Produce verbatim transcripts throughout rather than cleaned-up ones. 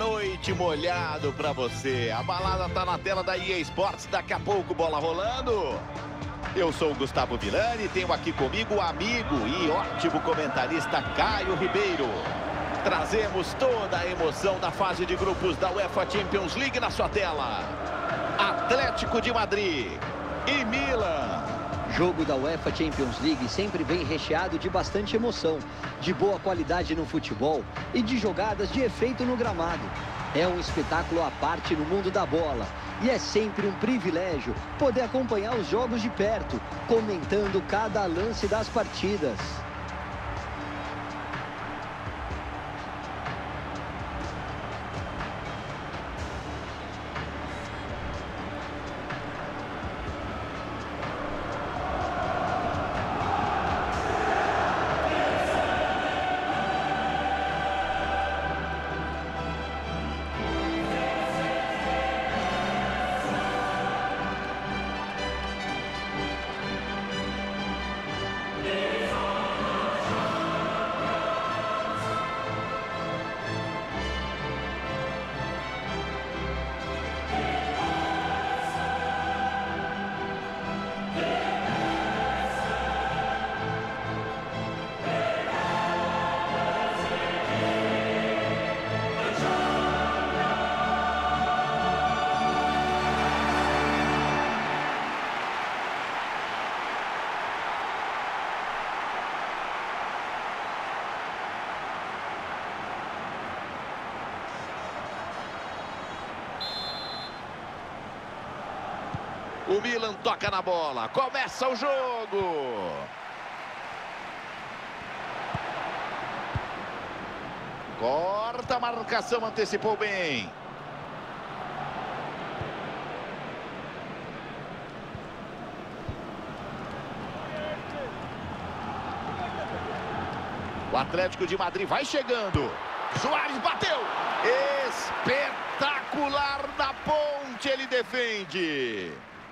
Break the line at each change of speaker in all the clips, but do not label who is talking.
noite molhado pra você. A balada tá na tela da E A Sports, daqui a pouco bola rolando. Eu sou o Gustavo Villani, tenho aqui comigo o amigo e ótimo comentarista Caio Ribeiro. Trazemos toda a emoção da fase de grupos da UEFA Champions League na sua tela. Atlético de Madrid e Milan.
Jogo da UEFA Champions League sempre vem recheado de bastante emoção, de boa qualidade no futebol e de jogadas de efeito no gramado. É um espetáculo à parte no mundo da bola e é sempre um privilégio poder acompanhar os jogos de perto, comentando cada lance das partidas.
O Milan toca na bola, começa o jogo. Corta a marcação, antecipou bem. O Atlético de Madrid vai chegando. Suárez bateu. Espetacular na ponte, ele defende.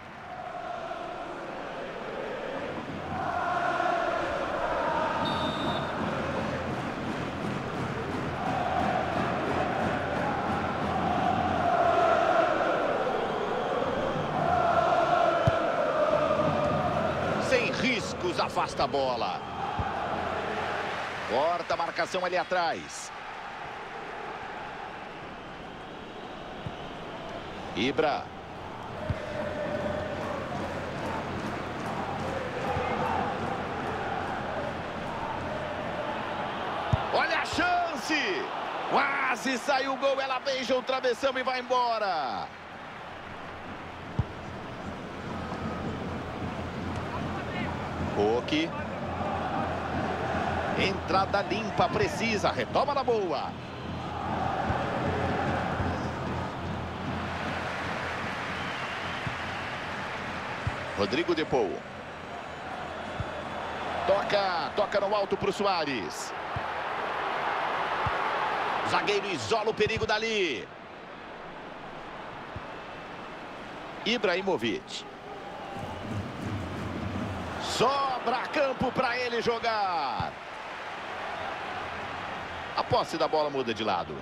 Sem riscos, afasta a bola. Corta a marcação ali atrás. Ibra. Olha a chance. Quase saiu o gol. Ela beija o travessão e vai embora. Coque. Entrada limpa, precisa. Retoma na boa. Rodrigo de Paul. Toca, toca no alto para o Suárez. Zagueiro isola o perigo dali. Ibrahimovic. Sobra campo para ele jogar. A posse da bola muda de lado.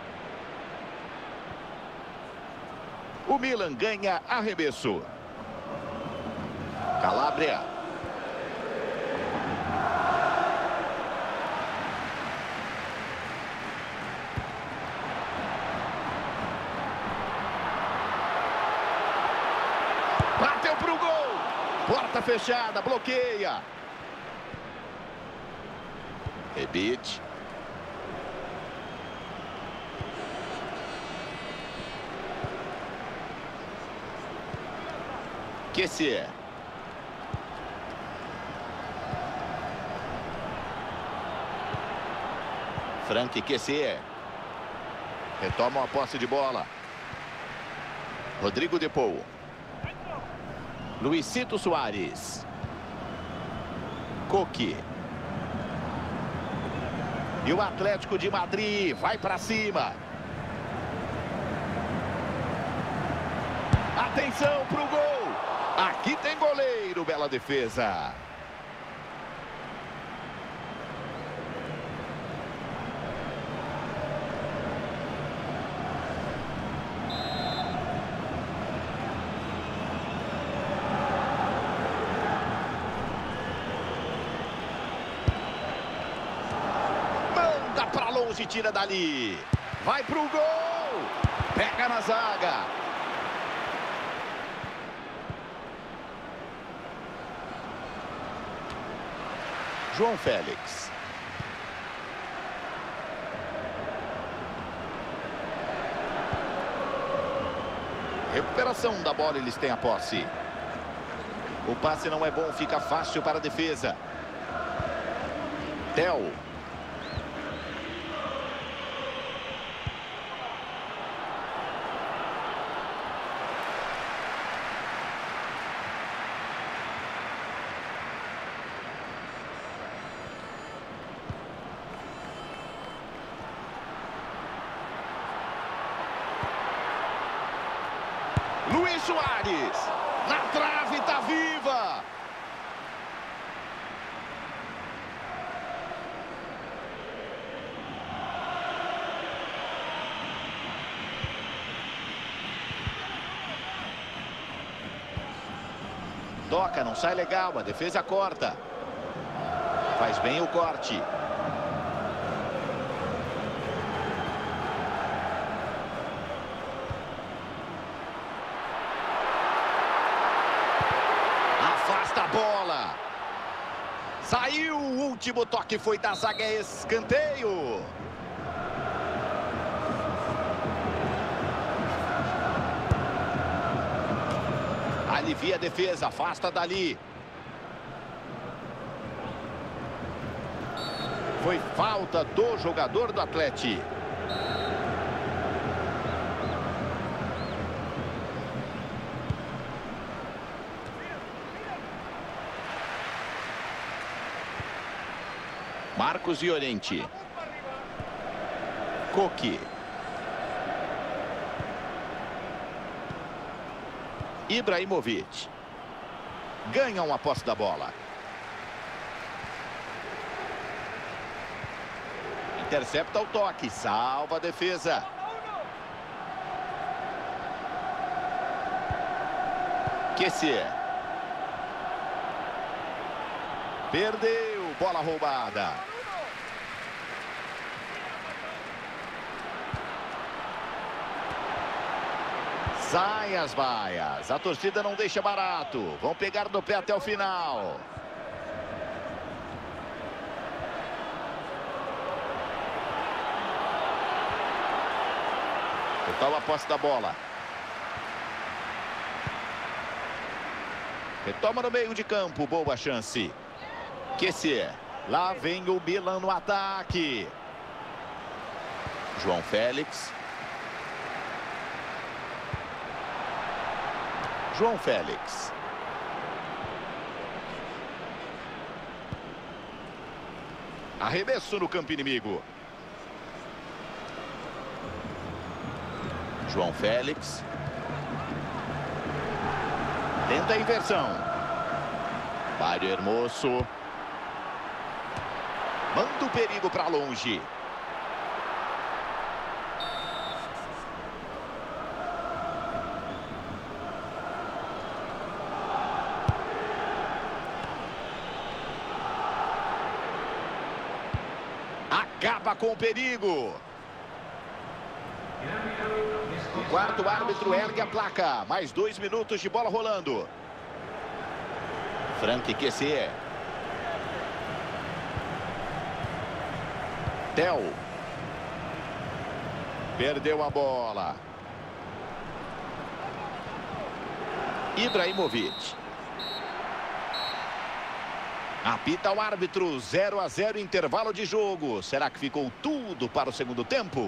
O Milan ganha arremesso. Calabria. Bateu pro gol. Porta fechada, bloqueia. Rebite. Kessié. Franck Kessié. Retomam a posse de bola. Rodrigo de Paul. Luisito Suárez. Coque. E o Atlético de Madrid vai para cima. Atenção para o gol. Aqui tem goleiro, bela defesa. Matheus e tira dali. Vai pro gol. Pega na zaga. João Félix. Recuperação da bola, eles têm a posse. O passe não é bom, fica fácil para a defesa. Theo. Luiz Soares. Na trave, tá viva. Toca, não sai legal, a defesa corta. Faz bem o corte. Afasta a bola. Saiu, o último toque foi da zaga, é escanteio. Alivia a defesa, afasta dali. Foi falta do jogador do Atlético. Marcos Llorente. Coque. Ibrahimovic. Ganham a posse da bola. Intercepta o toque, salva a defesa. Kessié. Perdeu, bola roubada. Sai as vaias. A torcida não deixa barato. Vão pegar no pé até o final. Total a posse da bola. Retoma no meio de campo. Boa chance. Kessié. Lá vem o Milan no ataque. João Félix. João Félix. Arremesso no campo inimigo. João Félix. Tenta a inversão. Mário Hermoso. Manda o perigo para longe. Acaba com o perigo. O quarto árbitro ergue a placa. Mais dois minutos de bola rolando. Franck Kessié. Theo. Perdeu a bola. Ibrahimovic. Apita o árbitro, zero a zero, intervalo de jogo. Será que ficou tudo para o segundo tempo?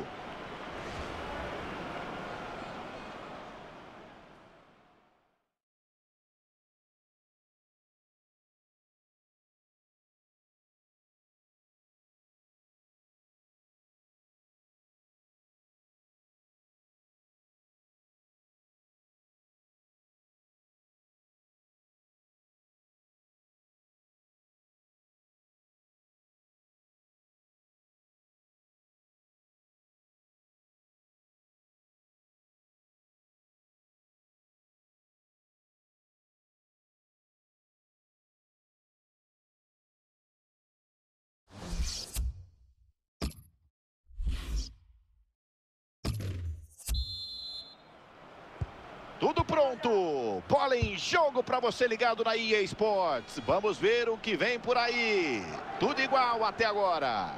Tudo pronto. Bola em jogo para você ligado na E A Sports. Vamos ver o que vem por aí. Tudo igual até agora.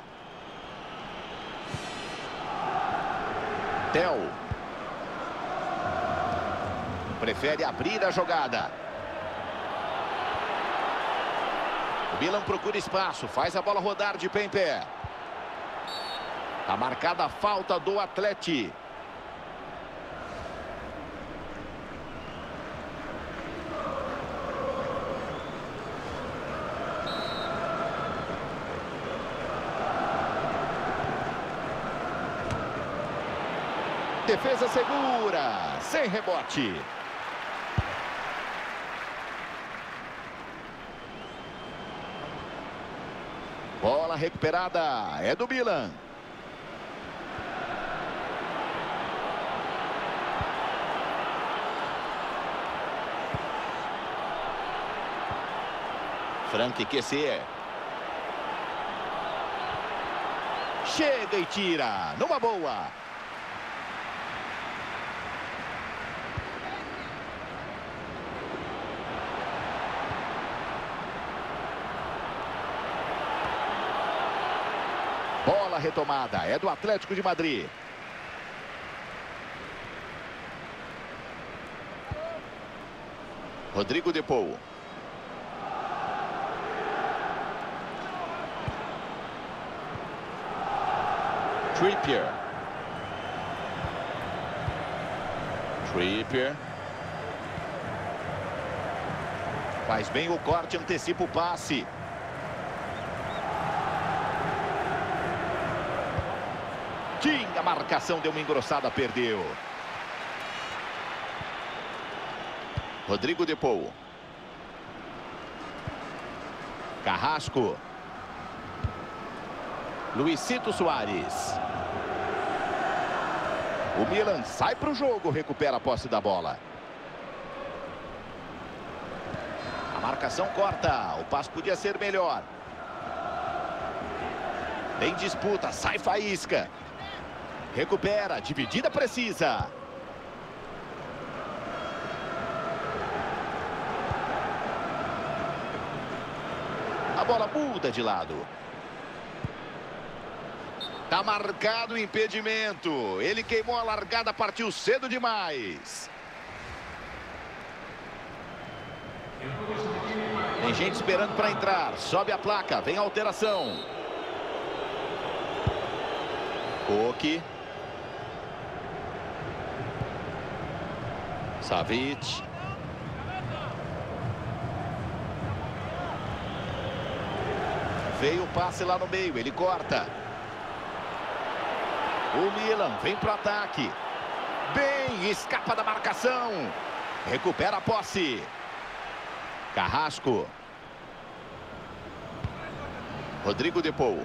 Theo. Prefere abrir a jogada. O Milan procura espaço. Faz a bola rodar de pé em pé. Tá marcada a falta do Atlético. Defesa segura, sem rebote. Bola recuperada, é do Milan. Frank Kessié. Chega e tira, numa boa. Bola retomada, é do Atlético de Madrid. Rodrigo de Paul. Trippier. Trippier. Faz bem o corte, antecipa o passe. Tinha a marcação, deu uma engrossada, perdeu. Rodrigo de Paul. Carrasco. Luisito Soares. O Milan sai para o jogo, recupera a posse da bola. A marcação corta, o passe podia ser melhor. Tem disputa, sai faísca. Recupera, dividida precisa. A bola muda de lado. Tá marcado o impedimento. Ele queimou a largada, partiu cedo demais. Tem gente esperando para entrar. Sobe a placa, vem a alteração. Koki. Savic. Veio o passe lá no meio, ele corta. O Milan vem para o ataque. Bem, escapa da marcação. Recupera a posse. Carrasco. Rodrigo de Paul.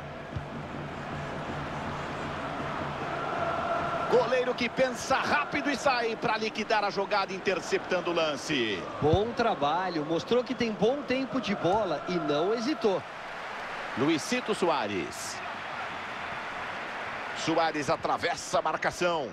Goleiro que pensa rápido e sai para liquidar a jogada, interceptando o lance.
Bom trabalho, mostrou que tem bom tempo de bola e não hesitou.
Luisito Soares. Soares atravessa a marcação.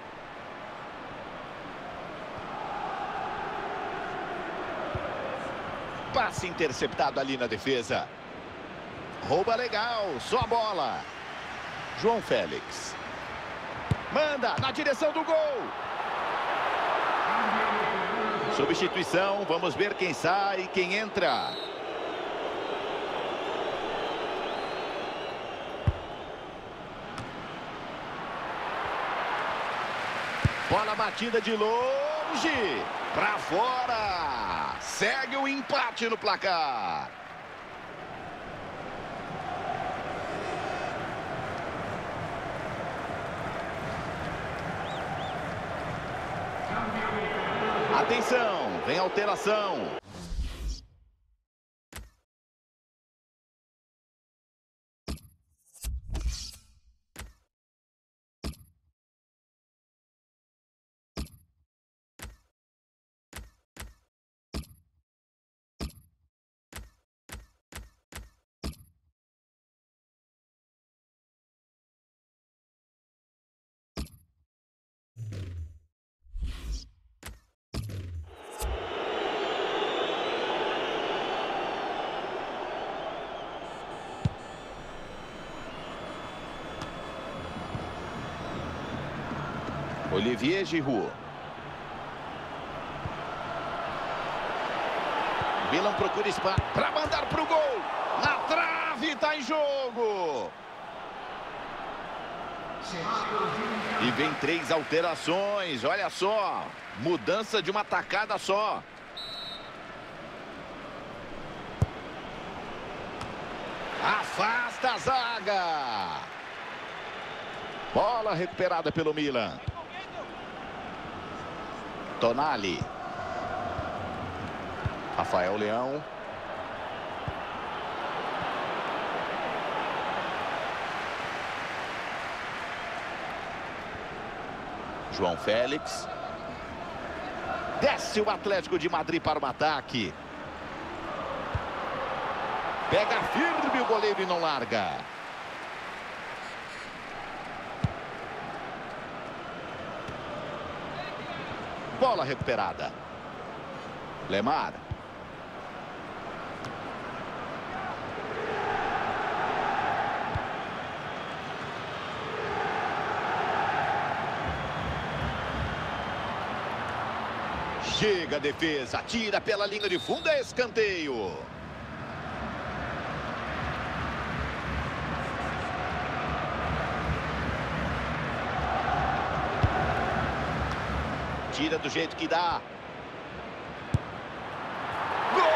Passe interceptado ali na defesa. Rouba legal, só a bola. João Félix. Manda na direção do gol. Substituição, vamos ver quem sai e quem entra. Bola batida de longe, para fora. Segue o empate no placar. Atenção, vem alteração. Olivier Giroud. Milan procura espaço para mandar para o gol. Na trave, está em jogo. E vem três alterações, olha só. Mudança de uma tacada só. Afasta a zaga. Bola recuperada pelo Milan. Tonali. Rafael Leão. João Félix. Desce o Atlético de Madrid para o ataque. Pega firme o goleiro e não larga. Bola recuperada. Lemar. Chega a defesa, tira pela linha de fundo, é escanteio. Tira do jeito que dá. Gol!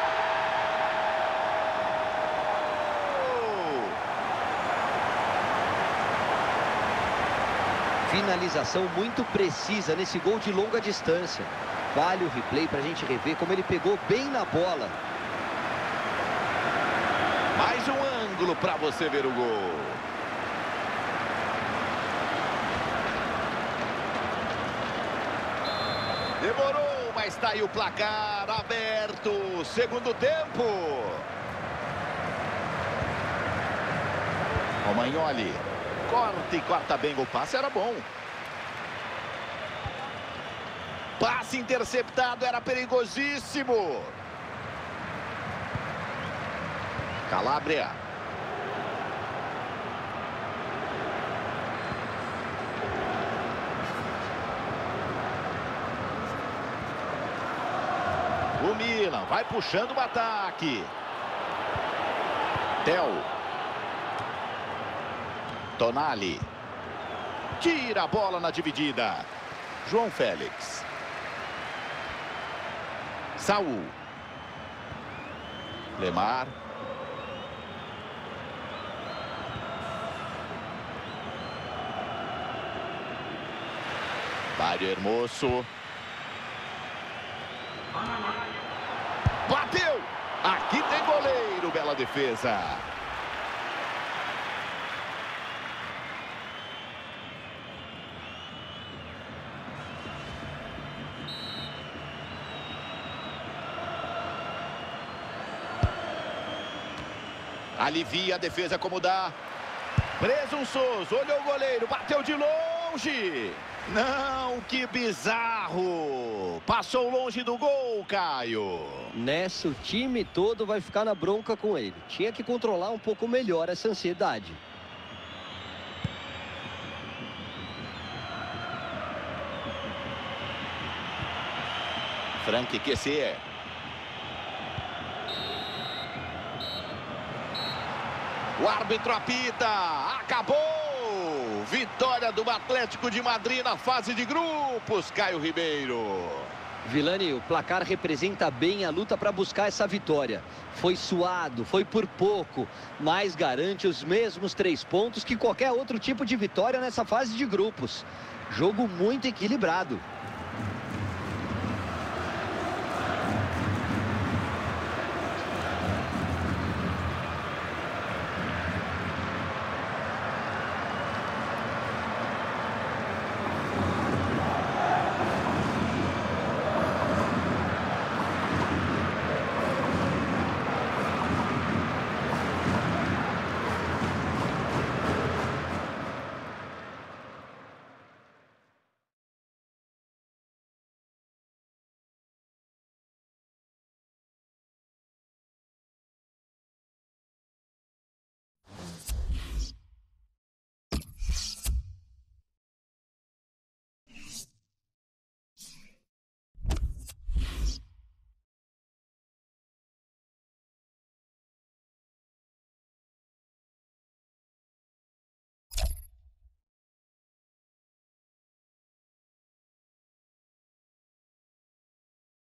Finalização muito precisa nesse gol de longa distância. Vale o replay para a gente rever como ele pegou bem na bola.
Mais um ângulo para você ver o gol. Demorou, mas está aí o placar aberto. Segundo tempo. Romagnoli. Corta e corta bem. O passe era bom. Passe interceptado, era perigosíssimo. Calabria. O Milan vai puxando o ataque. Theo. Tonali. Tira a bola na dividida. João Félix. Saul. Lemar. Mário Hermoso. Bateu! Aqui tem goleiro, bela defesa. Alivia a defesa como dá. Presunçoso, olhou o goleiro, bateu de longe. Não, que bizarro. Passou longe do gol, Caio.
Nessa, o time todo vai ficar na bronca com ele. Tinha que controlar um pouco melhor essa ansiedade.
Frank Kessié. O árbitro apita. Acabou. Vitória do Atlético de Madrid na fase de grupos, Caio Ribeiro.
Vilani, o placar representa bem a luta para buscar essa vitória. Foi suado, foi por pouco, mas garante os mesmos três pontos que qualquer outro tipo de vitória nessa fase de grupos. Jogo muito equilibrado.